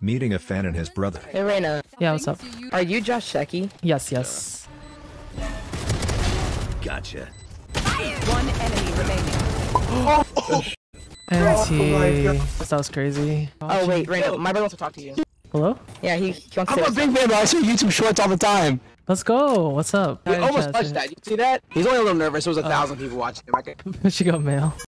Meeting a fan and his brother. Hey, Reina. Yeah, what's up? Are you JoshSeki? Yes. Gotcha. One enemy remaining. NT. That was crazy. Oh, wait, Reina. My brother wants to talk to you. Hello? Yeah, he wants to I'm a big fan, but I see YouTube shorts all the time. Let's go. What's up? We almost touched that. You see that? He's only a little nervous. There was 1,000 people watching him. She got mail.